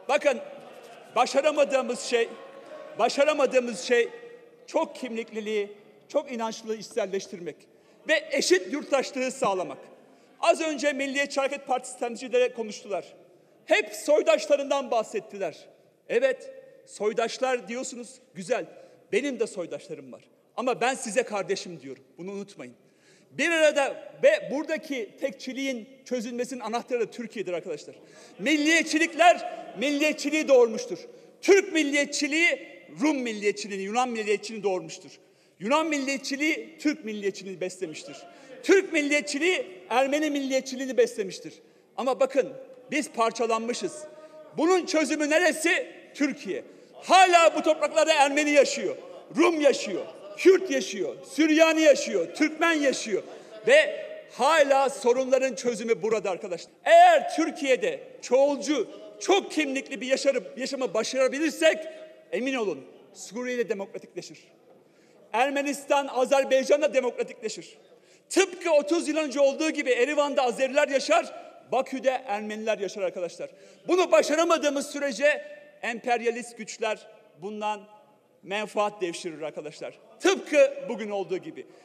Bakın başaramadığımız şey çok kimlikliliği, çok inançlılığı içselleştirmek ve eşit yurttaşlığı sağlamak. Az önce Milliyetçi Hareket Partisi temsilcileri konuştular. Hep soydaşlarından bahsettiler. Evet, soydaşlar diyorsunuz, güzel. Benim de soydaşlarım var. Ama ben size kardeşim diyorum. Bunu unutmayın. Bir arada ve buradaki tekçiliğin çözülmesinin anahtarı da Türkiye'dir arkadaşlar. Milliyetçiliği doğurmuştur. Türk milliyetçiliği Rum milliyetçiliğini, Yunan milliyetçiliğini doğurmuştur. Yunan milliyetçiliği Türk milliyetçiliğini beslemiştir. Türk milliyetçiliği Ermeni milliyetçiliğini beslemiştir. Ama bakın biz parçalanmışız. Bunun çözümü neresi? Türkiye. Hala bu topraklarda Ermeni yaşıyor, Rum yaşıyor, Kürt yaşıyor, Süryani yaşıyor, Türkmen yaşıyor ve hala sorunların çözümü burada arkadaşlar. Eğer Türkiye'de çoğulcu, çok kimlikli bir yaşamı başarabilirsek emin olun Suriye'de demokratikleşir. Ermenistan, Azerbaycan'da demokratikleşir. Tıpkı 30 yıl önce olduğu gibi Erivan'da Azeriler yaşar, Bakü'de Ermeniler yaşar arkadaşlar. Bunu başaramadığımız sürece emperyalist güçler bundan menfaat devşirir arkadaşlar. Tıpkı bugün olduğu gibi.